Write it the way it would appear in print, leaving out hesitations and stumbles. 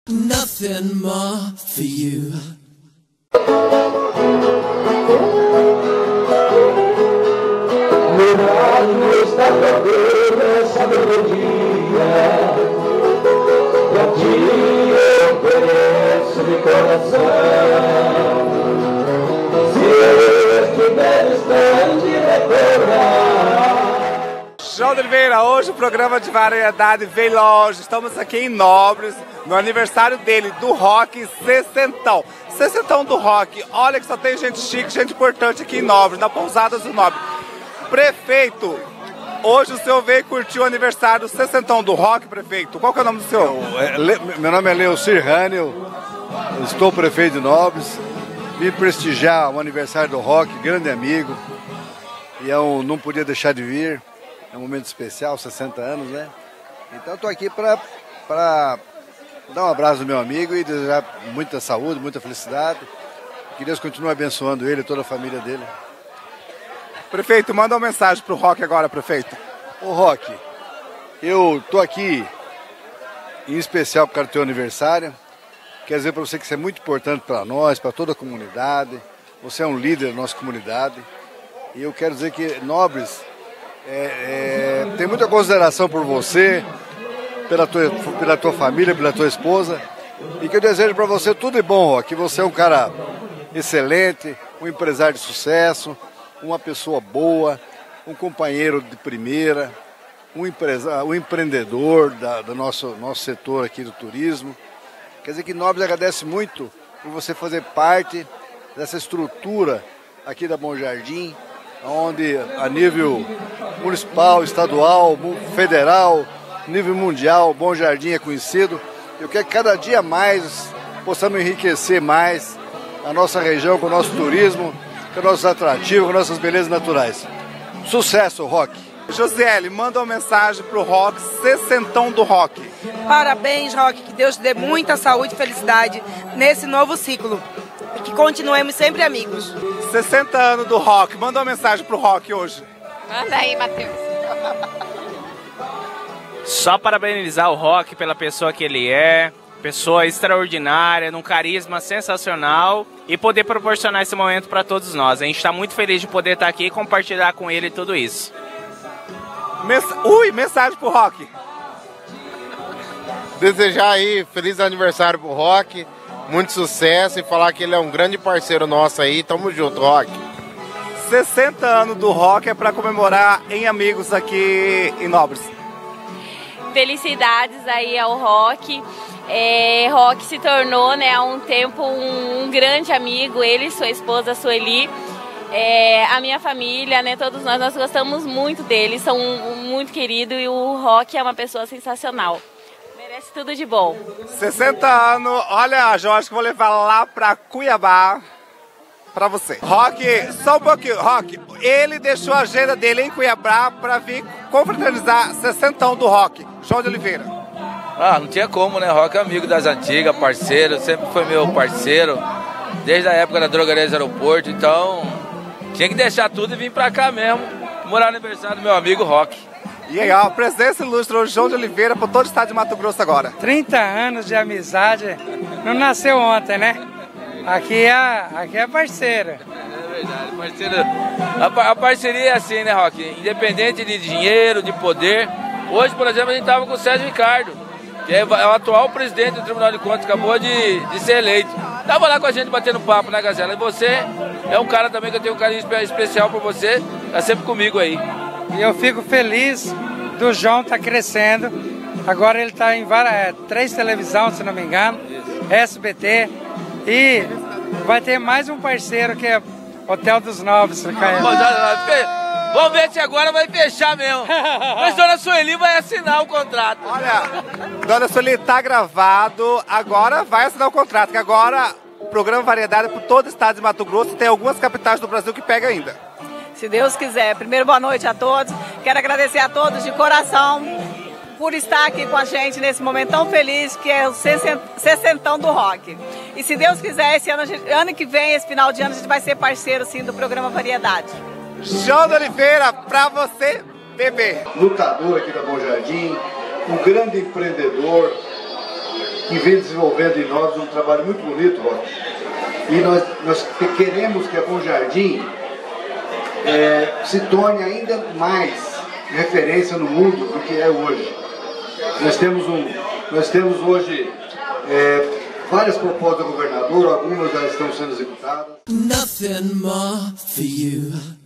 Nothing more for you. Meu rádio está perdendo essa melodia, e a ti eu conheço de coração. Se eu estiver distante, recordar. João de Oliveira, hoje o programa de variedade veio longe. Estamos aqui em Nobres, no aniversário dele, do rock Sessentão. Sessentão do rock, olha que só tem gente chique, gente importante aqui em Nobres, na Pousada do Nobre. Prefeito, hoje o senhor veio curtir o aniversário do Sessentão do rock, prefeito. Qual que é o nome do senhor? Meu nome é Leocir Rânio, estou prefeito de Nobres. Vim prestigiar o aniversário do rock, grande amigo. E eu não podia deixar de vir. É um momento especial, 60 anos, né? Então estou aqui para dar um abraço no meu amigo e desejar muita saúde, muita felicidade. Que Deus continue abençoando ele e toda a família dele. Prefeito, manda uma mensagem pro Rock agora, prefeito. Ô Rock, eu tô aqui em especial por causa do teu aniversário. Quero dizer para você que isso é muito importante para nós, para toda a comunidade. Você é um líder da nossa comunidade. E eu quero dizer que Nobres tem muita consideração por você, pela tua família, pela tua esposa. E que eu desejo para você tudo de bom, Rock. Que você é um cara excelente, um empresário de sucesso, uma pessoa boa, um companheiro de primeira, um empreendedor do nosso setor aqui do turismo. Quer dizer que Nobres agradece muito por você fazer parte dessa estrutura aqui da Bom Jardim, onde a nível municipal, estadual, federal, nível mundial, Bom Jardim é conhecido. Eu quero que cada dia mais possamos enriquecer mais a nossa região com o nosso turismo, com nossos atrativos, com nossas belezas naturais. Sucesso, Rock! Josiele, manda uma mensagem pro Rock, Sessentão do Rock. Parabéns, Rock, que Deus te dê muita saúde e felicidade nesse novo ciclo. E que continuemos sempre amigos. 60 anos do Rock, manda uma mensagem pro Rock hoje. Manda aí, Matheus. Só parabenizar o Rock pela pessoa que ele é. Pessoa extraordinária, num carisma sensacional e poder proporcionar esse momento para todos nós. A gente está muito feliz de poder estar aqui e compartilhar com ele tudo isso. Mensagem pro Rock. Desejar aí feliz aniversário pro Rock, muito sucesso e falar que ele é um grande parceiro nosso aí. Tamo junto, Rock. 60 anos do Rock é para comemorar em amigos aqui em Nobres. Felicidades aí ao Rock. Rock se tornou, né, há um tempo um grande amigo, ele e sua esposa Sueli. A minha família, né, todos nós gostamos muito dele, são muito queridos e o Rock é uma pessoa sensacional. Merece tudo de bom. 60 anos, olha, Jorge, que vou levar lá pra Cuiabá pra você. Rock, só um pouquinho, Rock, ele deixou a agenda dele em Cuiabá pra vir confraternizar 60 do Rock. João de Oliveira. Não tinha como, né? Rock é amigo das antigas, parceiro, sempre foi meu parceiro, desde a época da drogaria do aeroporto, então tinha que deixar tudo e vir pra cá mesmo, morar no aniversário do meu amigo Rock. E aí, ó, a presença ilustre o João de Oliveira por todo o estado de Mato Grosso agora. 30 anos de amizade, não nasceu ontem, né? Aqui é parceiro. É verdade, parceiro. A parceria é assim, né, Rock? Independente de dinheiro, de poder. Hoje, por exemplo, a gente tava com o Sérgio Ricardo, que é o atual presidente do Tribunal de Contas, acabou de ser eleito. Tava lá com a gente batendo papo, né, Gazela? E você é um cara também que eu tenho um carinho especial por você, tá sempre comigo aí. E eu fico feliz do João tá crescendo. Agora ele tá em 3 televisões, se não me engano, SBT. E vai ter mais um parceiro que é Hotel dos Nobres. Vamos ver se agora vai fechar mesmo. Mas Dona Sueli vai assinar o contrato. Olha, Dona Sueli, tá gravado, agora vai assinar o contrato, que agora o programa Variedade é por todo o estado de Mato Grosso, tem algumas capitais do Brasil que pega ainda. Se Deus quiser. Primeiro, boa noite a todos. Quero agradecer a todos de coração por estar aqui com a gente nesse momento tão feliz que é o 60 do Rock. E se Deus quiser, esse ano que vem, esse final de ano, a gente vai ser parceiro sim do programa Variedade. João de Oliveira, pra você, bebê. Lutador aqui da Bom Jardim, um grande empreendedor, que vem desenvolvendo em nós um trabalho muito bonito, Roque. E nós queremos que a Bom Jardim se torne ainda mais referência no mundo do que é hoje. Nós temos hoje várias propostas do governador, algumas já estão sendo executadas. Nothing more for you.